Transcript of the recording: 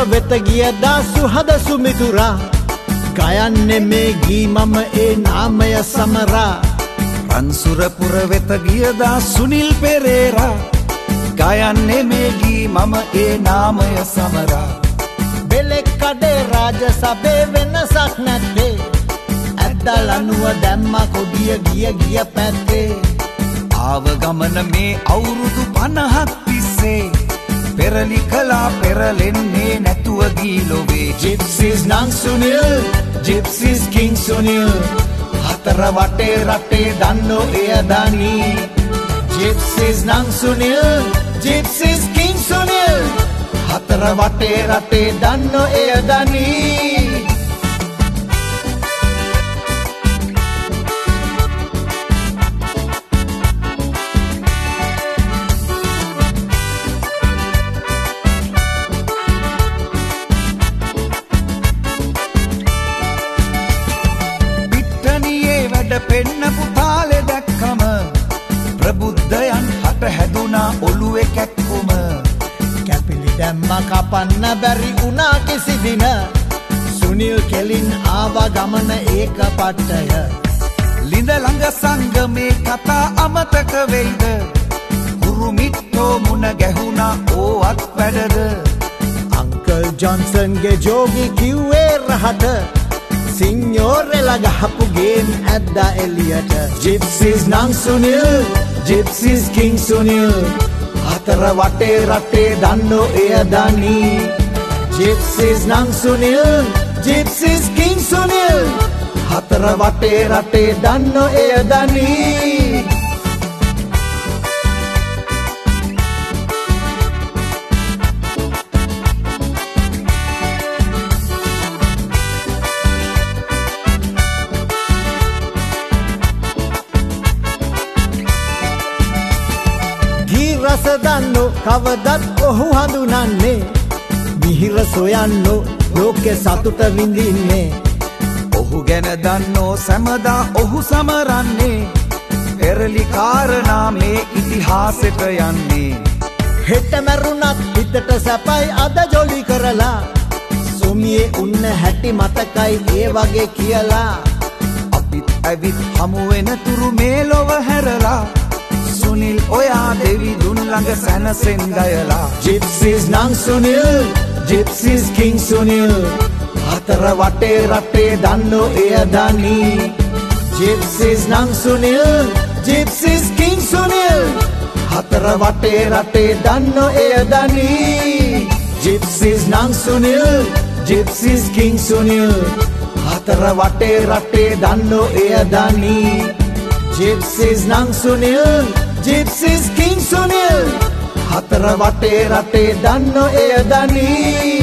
වෙත ගිය දාසු හද සුමිතුරා ගයන්නේ මේ ගී මම ඒ නාමය සමරා රන්සුරපුර වෙත ගිය දා සුනිල් පෙරේරා ගයන්නේ මේ ගී මම ඒ නාමය සමරා බෙලෙක් කඩේ රාජ සභේ වෙනසක් නැත්තේ ඇද්දලනුව දැම්ම කොඩිය ගිය පැත්තේ ආව ගමන මේ අවුරුදු 50ක් තිස්සේ පෙරලි කලා පෙරලෙන්නේ නැතුව ගී ලොවේ Gypsies නං සුනිල් Gypsies King සුනිල් හතර වටේ රටේ දන්නෝ එය දනී Gypsies නං සුනිල් Gypsies King සුනිල් හතර වටේ රටේ දන්නෝ එය දනී පෙන්නපු තාලෙ දැක්කම ප්‍රබුද්ධයන් හට හැදුනා ඔළුවේ කැක්කුම කැපිලි දැම්ම කපන්න බැරි වුණා කිසි දින සුනිල් කෙලින් ආවා ගමන ඒක පට්ටය ලිඳ ළඟ සංගමේ කතා අමතක වෙයිද කුරුමිට්ටෝ මුණ ගැහුණා ඕවත් වැඩද අංකල් ජොන්සන්ගේ ජෝගි කිව්වේ රහට සිංහෝරෙලා ගහපු ගේම් ඇද්දා එලියට Gypsies නං සුනිල් Gypsies King සුනිල් හතර වටේ රටේ දන්නෝ එය දනී Gypsies නං සුනිල් Gypsies King සුනිල් හතර වටේ රටේ දන්නෝ එය දනී රස දන්නෝ කවදත් ඔහු හඳුනන්නේ මිහිර සොයන්නෝ ලෝකෙ සතුට විඳින්නේ ඔහු ගැන දන්නෝ සැමදා ඔහු සමරන්නේ පෙරලි කාරණා මේ ඉතිහාසෙට යන්නේ හෙට මැරුණත් හිතට සැපයි අද ජොලි කරලා සොමියේ උන්න හැටි මතකයි ඒ වගේ කියලා අපිත් ඇවිත් හමු වෙන තුරු මේ ලොව හැරලා සුනිල් ඔයා දෙවිදුන් ළඟ සැනසෙන් ගයලා Gypsies නං සුනිල් Gypsies King සුනිල් හතර වටේ රටේ දන්නෝ එය දනී Gypsies නං සුනිල් Gypsies King සුනිල් හතර වටේ රටේ දන්නෝ එය දනී Gypsies නං සුනිල් Gypsies King සුනිල් හතර වටේ රටේ දන්නෝ එය දනී Gypsies නං සුනිල් Gypsies King සුනිල් හතර වටේ රටේ දන්නෝ එය දනී